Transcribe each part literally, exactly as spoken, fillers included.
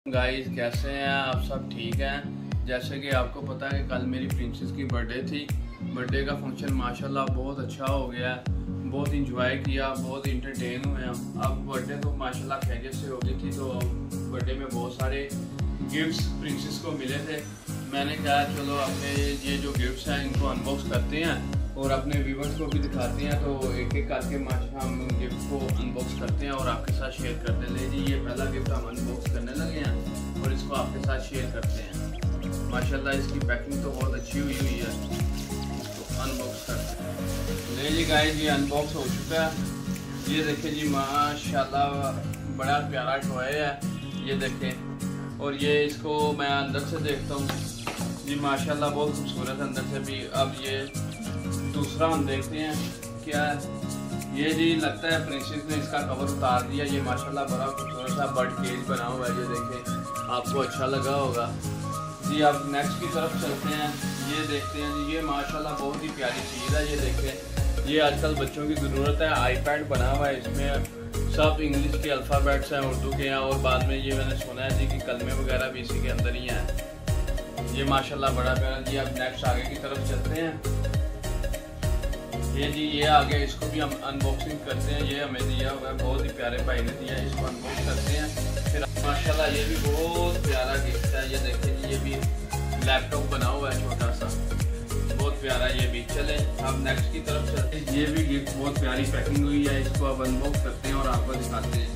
Guys कैसे हैं आप सब? ठीक हैं। जैसे कि आपको पता है कि कल मेरी प्रिंसेस की बर्थडे थी। बर्थडे का फंक्शन माशाल्लाह बहुत अच्छा हो गया, बहुत इंजॉय किया, बहुत इंटरटेन हुए हम। अब बर्थडे तो माशाल्लाह खैरियत से हो गई थी, तो बर्थडे में बहुत सारे गिफ्ट्स प्रिंसेस को मिले थे। मैंने कहा चलो अपने ये जो गिफ्ट्स हैं इनको अनबॉक्स करते हैं और अपने व्यूवर्स को भी दिखाते हैं। तो एक एक करके माशा हम गिफ्ट को अनबॉक्स करते हैं और आपके साथ शेयर करते हैं। ले जी, ये पहला गिफ्ट हम अनबॉक्स करने लगे हैं और इसको आपके साथ शेयर करते हैं। माशाल्लाह इसकी पैकिंग तो बहुत अच्छी हुई हुई है। इसको अनबॉक्स करते हैं। ले जी गाइस, ये अनबॉक्स हो चुका है। ये देखें जी, माशाल्लाह बड़ा प्यारा टॉय है। ये देखें, और ये इसको मैं अंदर से देखता हूँ जी, माशाल्लाह बहुत खूबसूरत अंदर से भी। अब ये दूसरा हम देखते हैं क्या है। ये जी लगता है प्रिंसेस ने इसका कवर उतार दिया। ये माशाल्लाह बड़ा खूबसूरत सा बर्ड केज बना हुआ है। ये देखें, आपको अच्छा लगा होगा जी। अब नेक्स्ट की तरफ चलते हैं। ये देखते हैं जी, ये माशाल्लाह बहुत ही प्यारी चीज़ है। ये देखें, ये आजकल बच्चों की ज़रूरत है। आईपैड बना हुआ है, इसमें सब इंग्लिश के अल्फ़ाबेट्स हैं, उर्दू के हैं, और बाद में ये मैंने सुना है जी कि कलमे वगैरह भी इसी के अंदर ही हैं। ये माशाल्लाह बड़ा प्यारा जी। अब नेक्स्ट आगे की तरफ चलते हैं। ये जी, ये आगे इसको भी हम अनबॉक्सिंग करते हैं। ये हमें दिया हुआ है, बहुत ही प्यारे भाई ने दिया है। इसको अनबॉक्स करते हैं। फिर माशाल्लाह ये भी बहुत प्यारा गिफ्ट है। ये देखें जी, ये भी लैपटॉप बना हुआ है छोटा सा, बहुत प्यारा ये भी। चले अब नेक्स्ट की तरफ चलते हैं। ये भी गिफ्ट बहुत प्यारी पैकिंग हुई है। इसको अब अनबॉक्स करते हैं और आपको दिखाते हैं।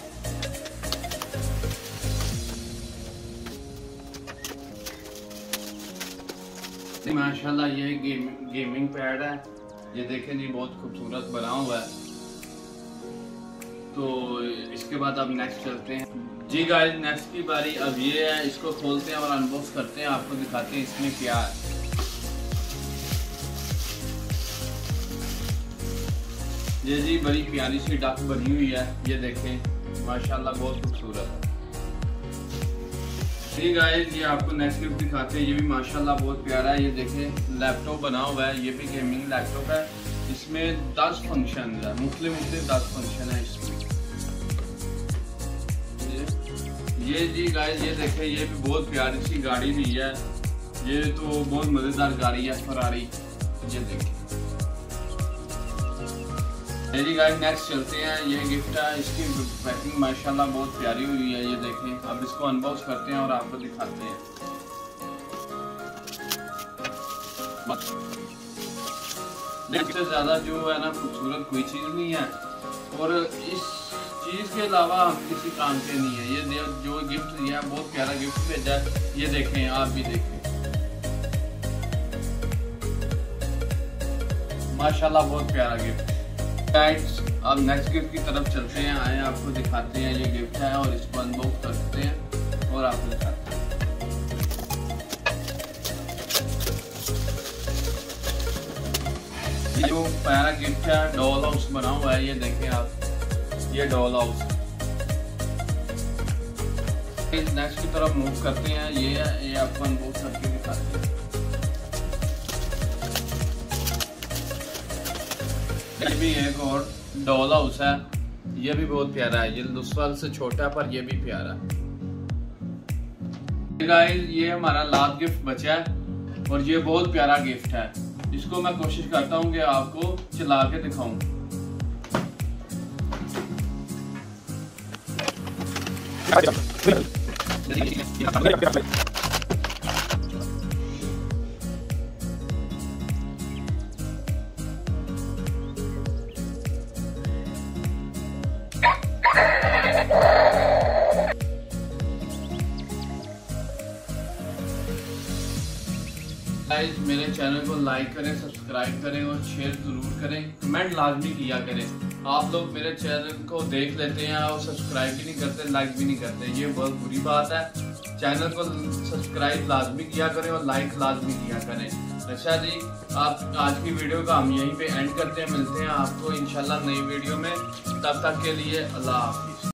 माशाल्लाह ये गेम, गेमिंग पैड है। ये देखें जी, बहुत खूबसूरत बना हुआ है। तो इसके बाद अब नेक्स्ट चलते हैं जी गाइस। नेक्स्ट की बारी अब ये है। इसको खोलते हैं और अनबॉक्स करते हैं, आपको दिखाते हैं इसमें क्या है। ये जी बड़ी प्यारी सी डक बनी हुई है। ये देखें, माशाल्लाह बहुत खूबसूरत है जी गाइस। ये आपको नेक्स्ट गिफ्ट दिखाते हैं। ये भी माशाल्लाह बहुत प्यारा है। ये देखें, लैपटॉप बना हुआ है। ये भी गेमिंग लैपटॉप है। इसमें दस फंक्शन है, मुख्तलिफ मुख्तलिफ दस फंक्शन है इसमें। ये, ये जी गाइस, ये देखें, ये भी बहुत प्यारी सी गाड़ी भी है। ये तो बहुत मजेदार गाड़ी है, फरारी। ये देखें जी गाइस, नेक्स्ट चलते हैं। ये गिफ्ट है, इसकी पैकिंग माशाल्लाह बहुत प्यारी हुई है। ये देखें, अब इसको अनबॉक्स करते हैं और आपको दिखाते हैं। इससे ज़्यादा जो है ना खूबसूरत कोई चीज़ नहीं है, और इस चीज़ के अलावा हम किसी काम के नहीं है। ये जो गिफ्ट दिया है, बहुत प्यारा गिफ्ट भेजा है। ये देखें, आप भी देखें, माशाल्लाह बहुत प्यारा गिफ्ट। गाइस, अब नेक्स्ट गिफ्ट की तरफ चलते हैं। आए आपको दिखाते हैं। ये गिफ्ट है और इसको अनबॉक्स करते हैं और आपको दिखाते हैं। ये जो प्यारा गिफ्ट है, डॉल हाउस बना हुआ है। ये देखें आप, ये डॉल हाउस। नेक्स्ट की तरफ मूव करते हैं। ये है, ये आपको अनबॉक्स करके दिखाते हैं। ये भी एक और डॉल हाउस है। ये भी बहुत प्यारा है। ये दूसरा से छोटा, पर ये भी प्यारा है। गाइस, ये हमारा लास्ट गिफ्ट बचा है और ये बहुत प्यारा गिफ्ट है। इसको मैं कोशिश करता हूँ कि आपको चला के दिखाऊं। गाइस, मेरे चैनल को लाइक करें, सब्सक्राइब करें और शेयर जरूर करें। कमेंट लाजमी किया करें। आप लोग मेरे चैनल को देख लेते हैं और सब्सक्राइब भी नहीं करते, लाइक भी नहीं करते। ये बहुत बुरी बात है। चैनल को सब्सक्राइब लाजमी किया करें और लाइक लाजमी किया करें। अच्छा जी, आप आज की वीडियो का हम यहीं पे एंड करते हैं। मिलते हैं आपको इंशाल्लाह नई वीडियो में। तब तक के लिए अल्लाह हाफिज़।